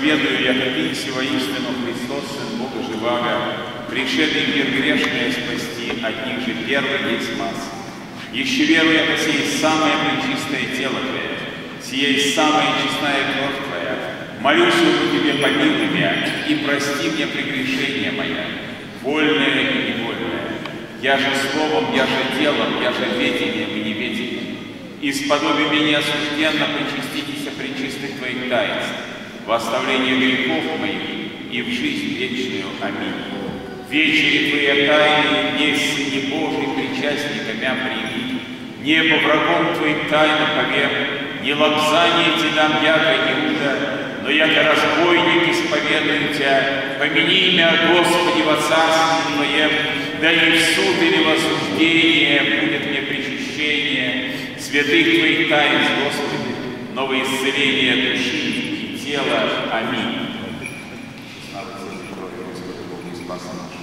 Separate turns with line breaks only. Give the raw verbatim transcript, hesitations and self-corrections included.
исповедую, яко Ты сего истину Христос, Сын Бога живаго, пришедший в мир грешное спасти, от них же первый есть масса. Еще верую, яко сие есть самое пречистое тело Твое, сие есть самая честная кровь Твоя. Молюсь у Тебе, помилуй меня, и прости мне прегрешение мое, вольное и невольное. Я же словом, я же делом, я же ведением и неведением. Исподоби меня осужденно причаститесь пречистых Твоих таинств, в оставление грехов моих и в жизнь вечную. Аминь. Вечери Твои тайны, есть Сыне Божий, причастниками прими. Небо врагом Твоим тайно повек, не лобзание Те дам, яко Иуда, но яко разбойник исповедую Тя. Помяни имя Господи во царстве Твоем, да не в суд или в осуждение будет мне причащение святых Твоих таинств, Господи, но во исцеление души и тела. Аминь. Слава Тебе, Господи Богу, и Спаса наша.